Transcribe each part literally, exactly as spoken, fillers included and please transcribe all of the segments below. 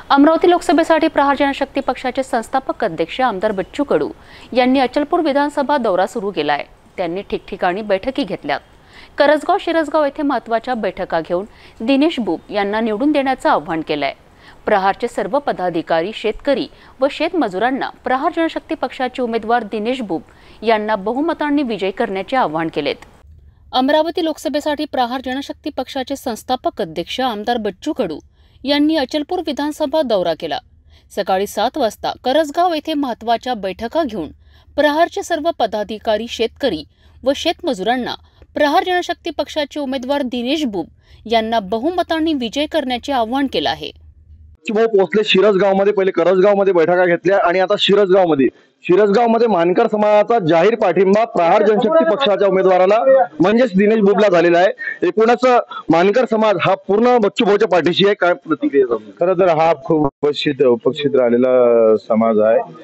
अमरावती लोकसभेसाठी प्रहार जनशक्ती पक्षाचे संस्थापक अध्यक्ष आमदार बच्चू कडू यांनी अचलपूर विधानसभा दौरा सुरू केला आहे। त्यांनी ठिकठिकाणी बैठकी घेतल्या। करजगाव शिरसगाव येथे महत्त्वाच्या बैठका घेऊन दिनेश बुब यांना निवडून देण्याचं आवाहन केलंय। प्रहारचे सर्व पदाधिकारी, शेतकरी व शेतमजुरांना प्रहार जनशक्ती पक्षाचे उमेदवार दिनेश बुब यांना बहुमतांनी विजयी करण्याचे आवाहन केलेत। अमरावती लोकसभेसाठी प्रहार जनशक्ती पक्षाचे संस्थापक अध्यक्ष आमदार बच्चू कडू यांनी अचलपूर विधानसभा दौरा केला। सकाळी सात वाजता करजगाव येथे महत्त्वाच्या बैठका घेऊन प्रहारचे सर्व पदाधिकारी, शेतकरी व शेतमजुरांना प्रहार जनशक्ती पक्षाचे उमेदवार दिनेश बुब यांना बहुमतांनी विजय करण्याचे आवाहन केलं आहे। पोहोचले शिरसगाव मध्ये, पहिले करजगाव मध्ये बैठका घेतल्या आणि आता शिरसगाव मध्ये शिरसगाव मध्ये मानकर समाजाचा जाहीर पाठिंबा प्रहार जनशक्ती पक्षाच्या उमेदवाराला म्हणजेच दिनेश बुबला झालेला आहे। एकूणच मानकर समाज हा पूर्ण बच्चू भाऊच्या पाठीशी आहे। काय प्रतिक्रिया? खरं तर हा खूप उपस्थित उपस्थित राहिलेला समाज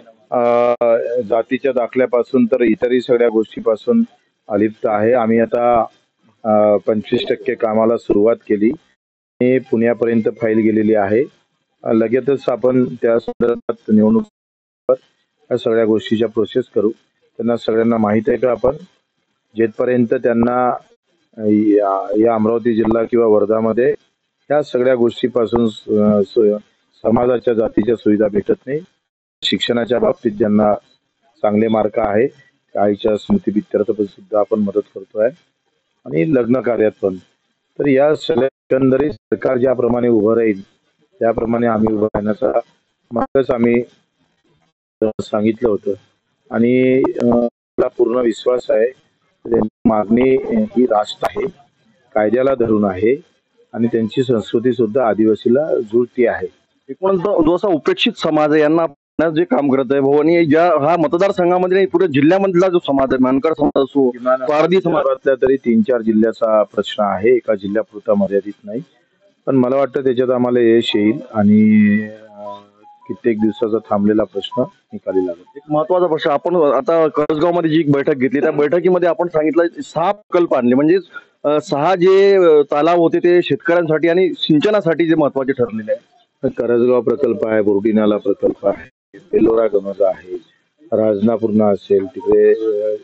आहे। जातीच्या दाखल्यापासून तर इतरही सगळ्या गोष्टीपासून अलिप्त आहे। आम्ही आता पंचवीस टक्के कामाला सुरुवात केली आणि पुण्यापर्यंत फाईल गेलेली आहे। लगेचच आपण त्या संदर्भात निवडणूक या सगळ्या गोष्टीच्या प्रोसेस करू। त्यांना सगळ्यांना माहित आहे का आपण जेथपर्यंत त्यांना या अमरावती जिल्हा किंवा वर्धामध्ये ह्या सगळ्या गोष्टीपासून समाजाच्या जातीच्या सुविधा भेटत नाही। शिक्षणाच्या बाबतीत ज्यांना चांगले मार्क आहे आईच्या स्मृतिप्रित्यर्थ पण सुद्धा आपण मदत करतोय आणि लग्न कार्यात पण। तर या सगळ्या एकंदरीत सरकार ज्याप्रमाणे उभं राहील त्याप्रमाणे आम्ही उभं राहण्याचा मार्गच आम्ही सांगितलं होतं आणि मला पूर्ण विश्वास आहे त्यांची मागणी ही राष्ट्र आहे, कायद्याला धरून आहे आणि त्यांची संस्कृती सुद्धा आदिवासीला जुळती आहे। एकूण जो असा उपेक्षित समाज आहे यांना जे काम करत आहे भाऊ आणि ज्या हा मतदारसंघामध्ये पुढे जिल्ह्यामधला जो समाज आहे मानकर समाज असो पारधी समाजातल्या तरी तीन चार जिल्ह्याचा प्रश्न आहे, एका जिल्ह्यापुरता मर्यादित नाही। पण मला वाटतं त्याच्यात आम्हाला यश येईल आणि कित्येक दिवसाचा थांबलेला प्रश्न निकाली लागेल। एक महत्वाचा प्रश्न आपण आता करजगाव मध्ये जी बैठक घेतली त्या बैठकीमध्ये आपण सांगितलं सहा प्रकल्प आणले, म्हणजे सहा जे तलाव होते ते शेतकऱ्यांसाठी आणि सिंचनासाठी जे महत्वाचे ठरलेले आहे। करजगाव प्रकल्प आहे, बोर्डी नाला प्रकल्प आहे, बेलोरा गमजा आहे, राजनापूर्णा असेल, तिकडे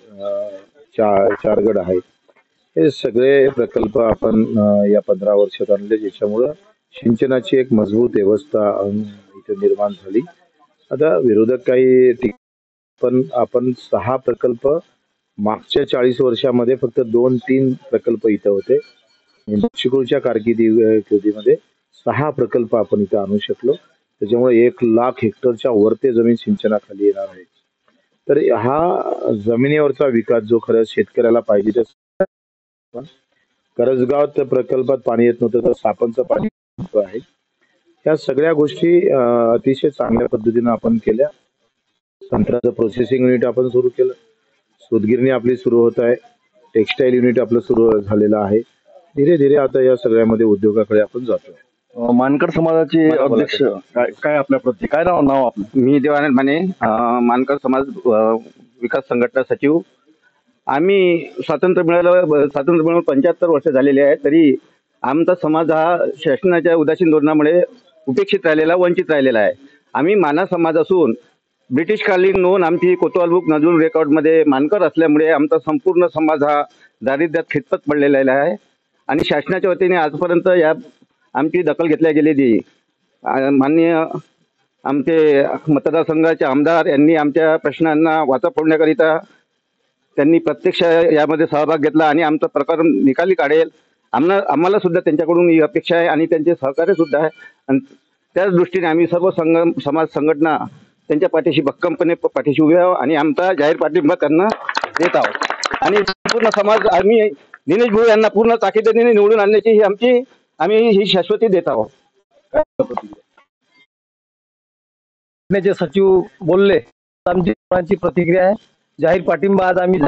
चार चारगड आहे। हे सगळे प्रकल्प आपण या पंधरा वर्षात आणले ज्याच्यामुळे सिंचनाची एक मजबूत व्यवस्था इथे निर्माण झाली। आता विरोधक काही पण आपण सहा प्रकल्प मागच्या चाळीस वर्षामध्ये फक्त दोन तीन प्रकल्प इथं होते। बच्चूकडूच्या कारकिर्दीमध्ये सहा प्रकल्प आपण इथं आणू शकलो, त्याच्यामुळे एक लाख हेक्टरच्या वरते जमीन सिंचनाखाली येणार आहे। तर हा जमिनीवरचा विकास जो खरं शेतकऱ्याला पाहिजे त्या करजगाव प्रकल्पात पाणी येत नव्हतं तर सापनचं पाणी आहे। ह्या सगळ्या गोष्टी अतिशय चांगल्या पद्धतीने आपण केल्या। संत्र्याचं प्रोसेसिंग युनिट आपण सुरू केलं, सूतगिरणी आपली सुरू होत आहे, टेक्सटाईल युनिट आपलं सुरू झालेलं आहे। धीरे धीरे आता या सगळ्यामध्ये उद्योगाकडे आपण जातोय। मानकर समाजाचे अध्यक्ष काय काय आपल्या प्रति काय नाव नाव आपलं? मी देवानंद माने, मानकर समाज विकास संघटना सचिव। आम्ही स्वातंत्र्य मिळालं स्वातंत्र्य मिळून पंच्याहत्तर वर्ष झालेले आहे, तरी आमचा समाज हा शासनाच्या उदासीन धोरणामुळे उपेक्षित राहिलेला, वंचित राहिलेला आहे। आम्ही माना समाज असून ब्रिटिशकालीन नोंद आमची कोतवाल बुक नजूर रेकॉर्डमध्ये मानकर असल्यामुळे आमचा संपूर्ण समाज हा दारिद्र्यात खितपत पडलेला आहे आणि शासनाच्या वतीने आजपर्यंत या आमची दखल घेतल्या गेलेली। माननीय आमचे मतदारसंघाचे आमदार यांनी आमच्या प्रश्नांना वाचा फोडण्याकरिता त्यांनी प्रत्यक्ष यामध्ये सहभाग घेतला आणि आमचं प्रकरण निकाली काढेल आम्हाला आम्हाला सुद्धा त्यांच्याकडून ही अपेक्षा आहे आणि त्यांचे सहकार्य सुद्धा आहे। आणि त्याच दृष्टीने आम्ही सर्व संघ समाज संघटना त्यांच्या पाठीशी भक्कमपणे पाठीशी उभे आहोत आणि आमचा जाहीर पाठिंबा त्यांना देत आहोत आणि संपूर्ण समाज आम्ही दिनेश भाऊ यांना पूर्ण ताकदीने निवडून आणण्याची ही आमची आम्ही ही शाश्वती देत आहोत। सचिव बोलले आमची प्रतिक्रिया आहे, जाहीर पाठिंबा आज आम्ही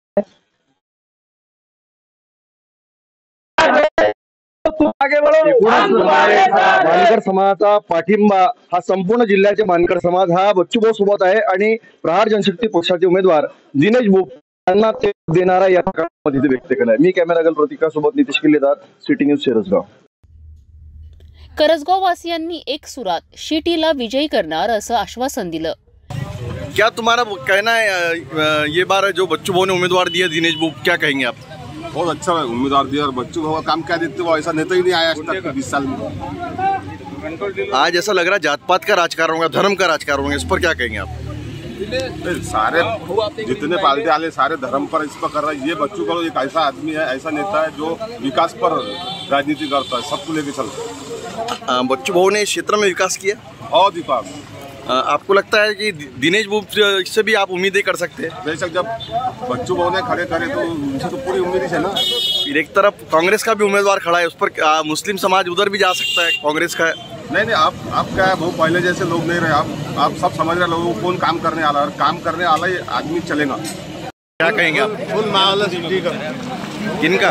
मानकर समाजाचा पाठिंबा हा संपूर्ण जिल्ह्याचे मानकर समाज हा बच्चूभाऊ सोबत आहे आणि प्रहार जनशक्ती पक्षाचे उमेदवार दिनेश बुब यांना ते देणारा या व्यक्त केलाय। मी कॅमेरा गर्ल प्रतिका सोबत नितेश किल्लेदार, सिटी न्यूज शिरसगाव। करजगाव वासियांनी एक सुरात शिटीला विजयी करणार असं आश्वासन दिलं। क्या तुम्हारा कहना है अ, ये बार जो बच्चू भाऊ ने उम्मीदवार दिया दिनेश बुब, क्या कहेंगे आप? बहुत अच्छा उम्मीदवार दिया और बच्चों का काम क्या देते वो ऐसा नेता ही नहीं आया आज तक बीस साल में। आज ऐसा लग रहा है जात पात का राजकारण होगा, धर्म का राजकारण होगा, इस पर क्या कहेंगे आप? सारे जितने पार्टी वाले सारे धर्म पर इस पर कर रहे हैं। ये बच्चों का एक ऐसा आदमी है, ऐसा नेता है जो विकास पर राजनीति करता है, सबको लेके चलता है। बच्चू भाऊ ने इस क्षेत्र में विकास किया और विकास अ, आपको लगता है कि दिनेश बुब से भी आप उम्मीदें कर सकते हैं? बेशक जब बच्चों भाव ने खड़े करे तो उनसे तो पूरी उम्मीद है ना। फिर एक तरफ कांग्रेस का भी उम्मीदवार खड़ा है, उस पर आ, मुस्लिम समाज उधर भी जा सकता है कांग्रेस का। नहीं नहीं आप आप क्या है, बहुत पहले जैसे लोग नहीं रहे। आप आप सब समझ रहे लोगों को कौन काम करने वाला है, काम करने वाला ही आदमी चलेगा। क्या कहेंगे आप? फुल माहौल है किनका?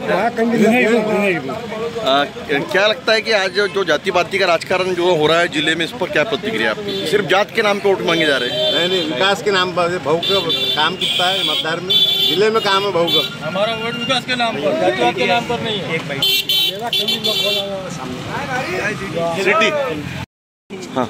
आ, क्या लगता है कि आज जो, जो जाति पाति का राजकारण जो हो रहा है जिले में, इस पर क्या प्रतिक्रिया आपकी? सिर्फ जात के नाम पे वोट मांगे जा रहे हैं? नहीं नहीं विकास के नाम पर भाऊ का काम कितना है मतदार में, जिले में काम है भाऊ का। हमारा वोट विकास के नाम पर, जातिवाद के नाम पर नहीं है। एक भाई सिटी हाँ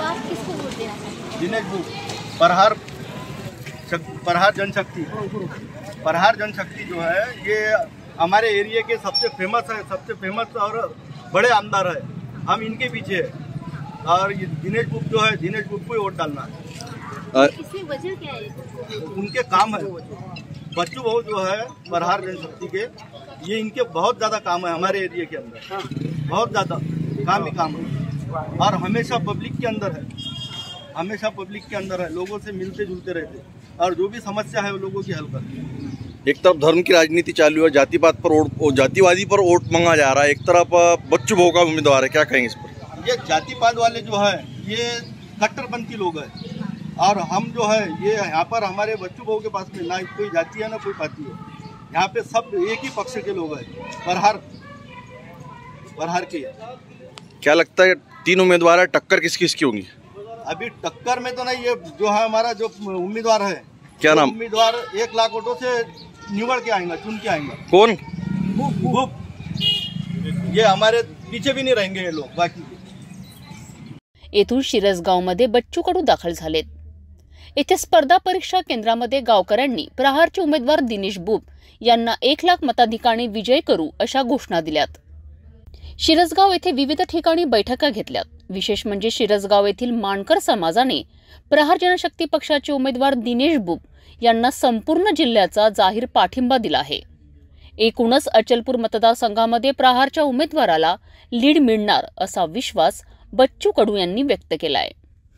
दिनेश बुब, प्रहार प्रहार जनशक्ति प्रहार जनशक्ति जो है ये हमारे एरिया के सबसे फेमस है, सबसे फेमस और बड़े आमदार है। हम इनके पीछे है और ये दिनेश बुब जो है, दिनेश बुब को ही वोट डालना है। इसकी वजह क्या है? उनके काम है। बच्चू भाऊ जो है प्रहार जनशक्ति के, ये इनके बहुत ज़्यादा काम है हमारे एरिया के अंदर, बहुत ज़्यादा काम ही काम है और हमेशा पब्लिक के अंदर है, हमेशा पब्लिक के अंदर है, लोगों से मिलते जुलते रहते और जो भी समस्या है वो लोगों की हल करते। एक तरफ धर्म की राजनीति चालू है, जाति पात पर वोट, जातिवादी पर वोट मांगा जा रहा है, एक तरफ बच्चू भाऊ का उम्मीदवार है, क्या कहेंगे इस पर? ये जातिवाद वाले जो है ये कट्टरपंथी लोग हैं और हम जो है ये यहाँ पर हमारे बच्चू भाऊ के पास में ना कोई जाति है ना कोई पाति है, यहाँ पे सब एक ही पक्ष के लोग हैं, प्रहार प्रहार के। क्या लगता है तीन उम्मीदवार है, टक्कर किस किस की होंगी? अभी टक्कर में तो नहीं, ये जो है हमारा जो उम्मीदवार है, क्या नाम? उम्मीदवार एक लाख वोटों से निवड़ के आएंगे, चुन के आएंगे। कौन? बुब। ये हमारे पीछे भी नहीं रहेंगे ये लोग बाकी। येथून शिरसगावमध्ये बच्चू कडू दाखल झालेत। येथे स्पर्धा परीक्षा केंद्रामध्ये गावकऱ्यांनी प्रहारचे उमेदवार दिनेश बुब यांना एक लाख मताधिकाने विजय करू अशा घोषणा दिल्यात। शिरसगाव येथे विविध ठिकाणी बैठका घेतल्यात। विशेष म्हणजे शिरसगाव येथील मानकर समाजाने प्रहार जनशक्ती पक्षाचे उमेदवार दिनेश बुब यांना संपूर्ण जिल्ह्याचा जाहीर पाठिंबा दिला आहे। एकूणच अचलपूर मतदारसंघामध्ये प्रहारच्या उमेदवाराला लीड मिळणार असा विश्वास बच्चू कडू यांनी व्यक्त केलाय।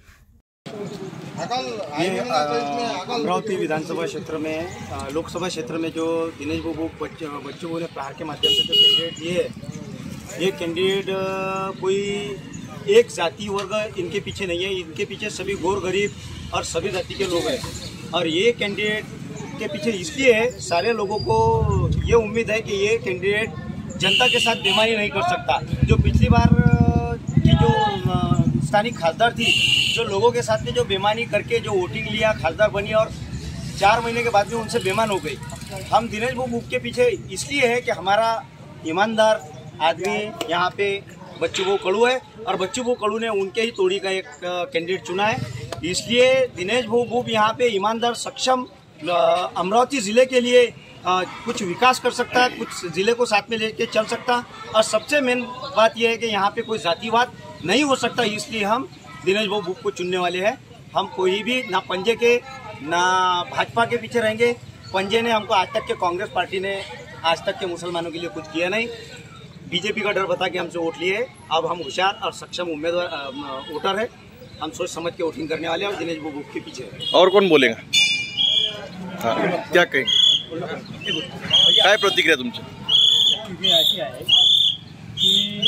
अमरावती विधानसभा क्षेत्र में, लोकसभा क्षेत्र में जो दिनेश बुब बच्चू भाऊ ने प्रहार के माध्यम से जो कैंडिडेट दिए, ये कैंडिडेट कोई एक जाति वर्ग इनके पीछे नहीं है, इनके पीछे सभी गोर गरीब और सभी जाति के लोग हैं। और ये कैंडिडेट के पीछे इसलिए है, सारे लोगों को ये उम्मीद है कि ये कैंडिडेट जनता के साथ बेईमानी नहीं कर सकता। जो पिछली बार की जो स्थानीय खासदार थी, जो लोगों के साथ में जो बेईमानी करके जो वोटिंग लिया, खासदार बनी और चार महीने के बाद में उनसे बेईमान हो गई। हम दिनेश बुब के पीछे इसलिए है कि हमारा ईमानदार आदमी यहाँ पे बच्चू भाऊ कडू है और बच्चू भाऊ कडू ने उनके ही तोड़ी का एक कैंडिडेट चुना है। इसलिए दिनेश भाऊ बुब यहाँ पे ईमानदार, सक्षम, अमरावती ज़िले के लिए आ, कुछ विकास कर सकता है, कुछ ज़िले को साथ में लेके चल सकता। और सबसे मेन बात यह है कि यहाँ पे कोई जातिवाद नहीं हो सकता, इसलिए हम दिनेश भाऊ बुब को चुनने वाले हैं। हम कोई भी ना पंजे के ना भाजपा के पीछे रहेंगे। पंजे ने हमको आज तक के, कांग्रेस पार्टी ने आज तक के मुसलमानों के लिए कुछ किया नहीं। बीजेपी का डर बता के हमसे वोट लिए। अब हम होशियार और सक्षम उम्मीदवार वोटर है, हम सोच समझ के वोटिंग करने वाले हैं और दिनेश बुब के पीछे है। और कौन बोलेगा? हाँ, क्या कहेंगे? काय प्रतिक्रिया तुमची? प्रतिक्रिया अशी आहे की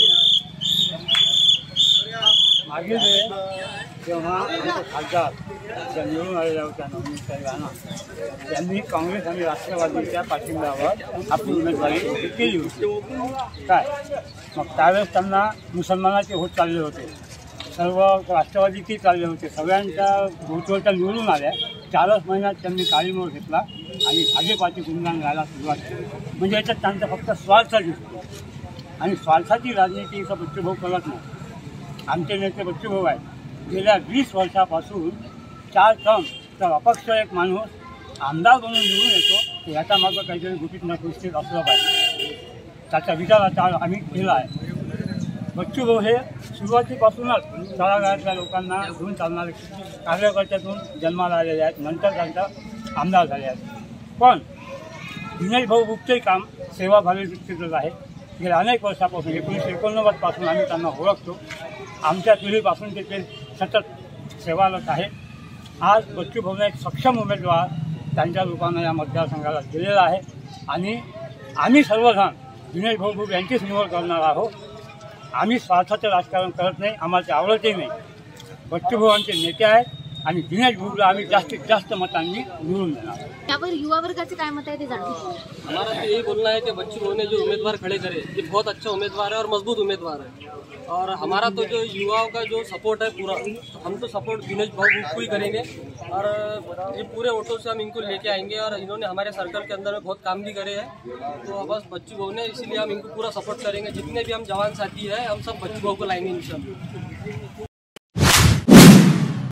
मागे जेव्हा खासदार ज्या निवडून आलेल्या होत्या नवनीत साहेबांना, त्यांनी काँग्रेस आणि राष्ट्रवादीच्या पाठिंब्यावर आपली उमेदवारी केली होती। काय मग त्यावेळेस त्यांना मुसलमानाचे होत चालले होते, सर्व राष्ट्रवादीचे चालले होते, सगळ्यांच्या भोवतीवरच्या निवडून आल्या। चारच महिन्यात त्यांनी काळीमोड घेतला आणि भाजपाची गुणगान गायला सुरुवात केली। म्हणजे याच्यात त्यांचा फक्त स्वार्थ दिसतो। आणि स्वार्थाची राजनीती इथं बच्चूभाऊ करत नाही. आमचे नेते बच्चूभाऊ आहेत. गेल्या वीस वर्षापासून चार टर्म तर अपक्ष एक माणूस आमदार म्हणून निवडून येतो, तर याच्या मागं काहीतरी गुपित नकृत्य असलं पाहिजे. त्याचा विचार आता आम्ही केला आहे. बच्चूभाऊ हे सुरुवातीपासूनच तळागाळातल्या लोकांना घेऊन चालणारे कार्यकर्त्यातून जन्माला आलेले आहेत. नंतर त्यांचा आमदार झाले आहेत. पण दिनेश भाऊ बुबचंही काम सेवाभावी वृत्तीचंच आहे. गेल्या अनेक वर्षापासून एकोणीसशे एकोणनव्वदपासून आम्ही त्यांना ओळखतो. आमच्या पिढीपासून ते ते सतत सेवारत आहे. आज बच्चूभाऊने एक सक्षम उमेदवार त्यांच्या रूपानं या मतदारसंघाला दिलेला आहे आणि आम्ही सर्वजण दिनेश भाऊ बुब यांचीच निवड करणार आहोत. आम्ही स्वार्थाचं राजकारण करत नाही, आम्हाला ते आवडतही नाही. बच्चूभाऊ आमचे नेते आहेत आणि दिनेश भाऊला आम्ही जास्तीत जास्त मतांनी निवडून देणार. त्यावर युवा वर्गाचे काय मत आहे ते जाणून घेऊ. हमारा तो यही बोलना है कि बच्चू भाऊ ने जो उम्मीदवार खड़े करे ये बहुत अच्छा उम्मीदवार है और मजबूत उम्मीदवार है. और हमारा तो जो युवाओं का जो सपोर्ट है पूरा, हम तो सपोर्ट दिनेश भाऊ को ही करेंगे और ये पूरे वोटों से हम इनको लेके आएंगे. और इन्होंने हमारे सर्कल के अंदर में बहुत काम भी करे हैं, तो बस बच्चू भाऊ ने, इसीलिए हम इनको पूरा सपोर्ट करेंगे. जितने भी हम जवान साथी हैं हम सब बच्चू भाऊ को लाएंगे इंशाल्लाह.